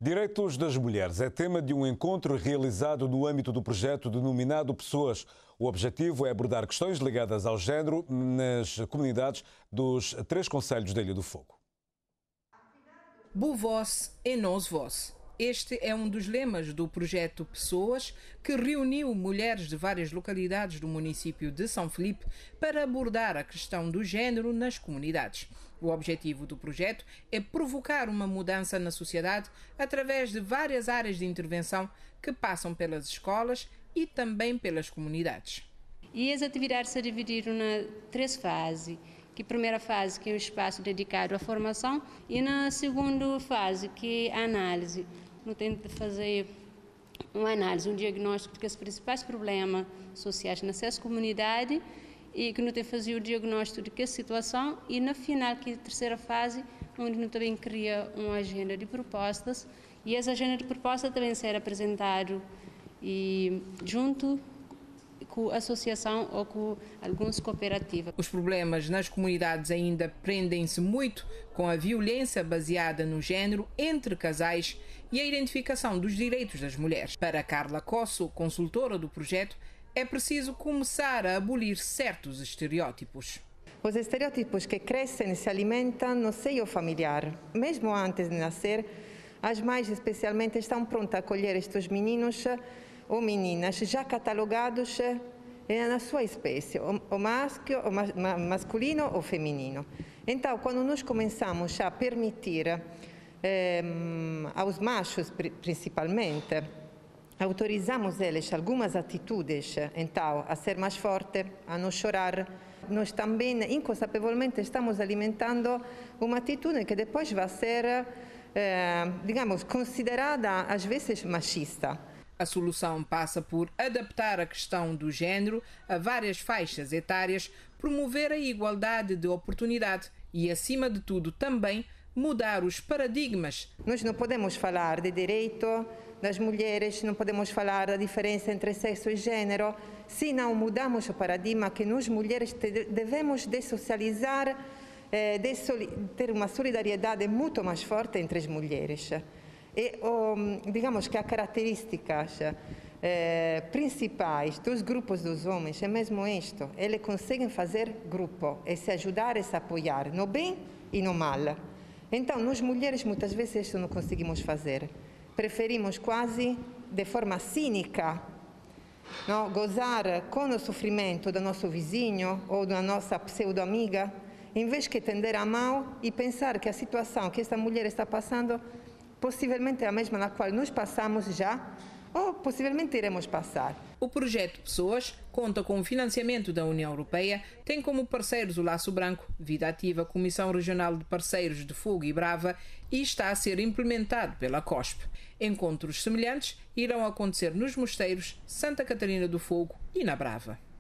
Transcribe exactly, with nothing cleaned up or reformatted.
Direitos das mulheres é tema de um encontro realizado no âmbito do projeto denominado Pessoas. O objetivo é abordar questões ligadas ao género nas comunidades dos três concelhos da Ilha do Fogo. Boa voz e nos voz. Este é um dos lemas do projeto Pessoas, que reuniu mulheres de várias localidades do município de São Felipe para abordar a questão do género nas comunidades. O objetivo do projeto é provocar uma mudança na sociedade através de várias áreas de intervenção que passam pelas escolas e também pelas comunidades. E as atividades se dividiram em três fases. Que a primeira fase, que é o espaço dedicado à formação, e na segunda fase, que é a análise. No tento de fazer uma análise, um diagnóstico dos principais problemas sociais nessa comunidade e que não tem fazer o diagnóstico de que situação e na final, que é a terceira fase, onde não também cria uma agenda de propostas e essa agenda de propostas também será apresentado e junto com a associação ou com algumas cooperativas. Os problemas nas comunidades ainda prendem-se muito com a violência baseada no género entre casais e a identificação dos direitos das mulheres. Para Carla Cosso, consultora do projeto, é preciso começar a abolir certos estereótipos. Os estereótipos que crescem e se alimentam no seio familiar. Mesmo antes de nascer, as mães especialmente estão prontas a acolher estes meninos ou meninas já catalogados na sua espécie, o maschio, o masculino ou feminino. Então, quando nós começamos a permitir eh, aos machos, principalmente, autorizamos eles algumas atitudes, então, a ser mais forte, a não chorar, nós também, inconsapevolmente, estamos alimentando uma atitude que depois vai ser, eh, digamos, considerada, às vezes, machista. A solução passa por adaptar a questão do género a várias faixas etárias, promover a igualdade de oportunidade e, acima de tudo, também mudar os paradigmas. Nós não podemos falar de direito das mulheres, não podemos falar da diferença entre sexo e género, se não mudamos o paradigma que nós mulheres devemos dessocializar, eh, de ter uma solidariedade muito mais forte entre as mulheres. E, digamos que as características eh, principais dos grupos dos homens é mesmo isto, eles conseguem fazer grupo e se ajudar e se apoiar, no bem e no mal. Então, nós mulheres muitas vezes isso não conseguimos fazer, preferimos quase de forma cínica, não? Gozar com o sofrimento do nosso vizinho ou da nossa pseudo-amiga, em vez de tender a mão e pensar que a situação que esta mulher está passando possivelmente é a mesma na qual nós passamos já, ou possivelmente iremos passar. O projeto Pessoas conta com o financiamento da União Europeia, tem como parceiros o Laço Branco, Vida Ativa, Comissão Regional de Parceiros de Fogo e Brava e está a ser implementado pela COSP. Encontros semelhantes irão acontecer nos mosteiros Santa Catarina do Fogo e na Brava.